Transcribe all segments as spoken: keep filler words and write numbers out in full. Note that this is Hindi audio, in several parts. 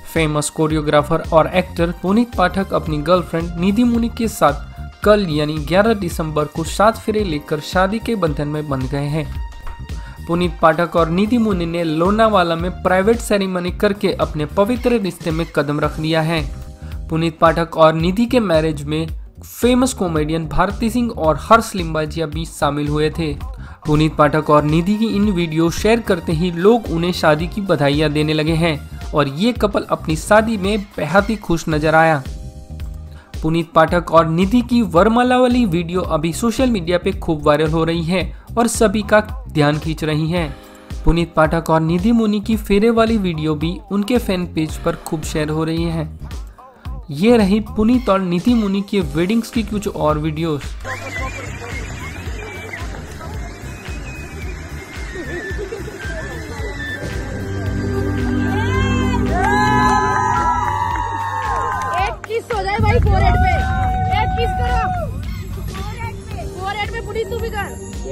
फेमस कोरियोग्राफर और एक्टर पुनीत पाठक अपनी गर्लफ्रेंड निधि मुनि के साथ कल यानी ग्यारह दिसंबर को सात फेरे लेकर शादी के बंधन में बंध गए हैं। पुनीत पाठक और निधि मुनि ने लोनावाला में प्राइवेट सेरेमनी करके अपने पवित्र रिश्ते में कदम रख दिया है। पुनीत पाठक और निधि के मैरिज में फेमस कॉमेडियन भारती सिंह और हर्ष लिम्बाजिया भी शामिल हुए थे। पुनीत पाठक और निधि की इन वीडियो शेयर करते ही लोग उन्हें शादी की बधाइयां देने लगे हैं और ये कपल अपनी शादी में बेहद ही खुश नजर आया। पुनीत पाठक और निधि की वरमाला वाली वीडियो अभी सोशल मीडिया पे खूब वायरल हो रही है और सभी का ध्यान खींच रही है। पुनीत पाठक और निधि मुनि की फेरे वाली वीडियो भी उनके फैन पेज पर खूब शेयर हो रही है। ये रही पुनीत और निधि मुनि की वेडिंग्स की कुछ और वीडियोस। एक किस हो जाए भाई फोरहेड पे, एक किस करो फोरहेड पे, पुनीत तू भी कर।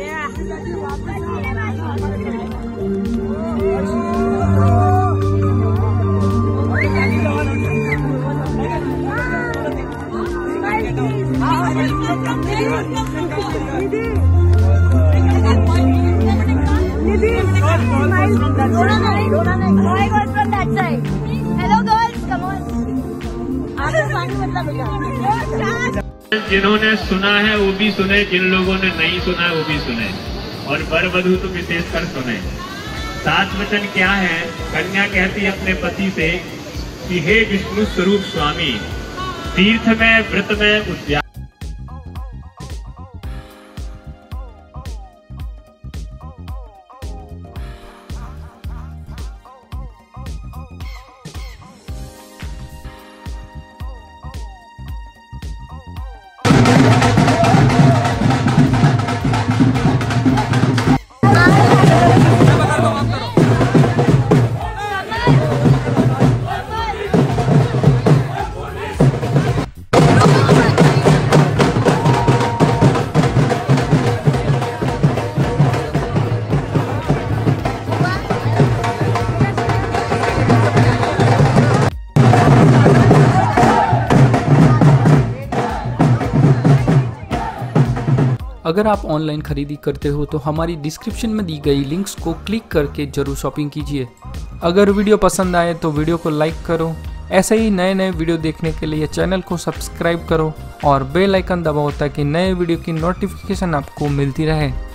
जिन्होंने सुना है वो भी सुने, जिन लोगों ने नहीं सुना है वो भी सुने, और वर वधू तो विशेषकर सुने। सात वचन क्या है? कन्या कहती है अपने पति से कि हे विष्णु स्वरूप स्वामी, तीर्थ में, व्रत में, उद्यान अगर आप ऑनलाइन खरीदी करते हो तो हमारी डिस्क्रिप्शन में दी गई लिंक्स को क्लिक करके जरूर शॉपिंग कीजिए। अगर वीडियो पसंद आए तो वीडियो को लाइक करो। ऐसे ही नए नए वीडियो देखने के लिए चैनल को सब्सक्राइब करो और बेल आइकन दबाओ ताकि नए वीडियो की नोटिफिकेशन आपको मिलती रहे।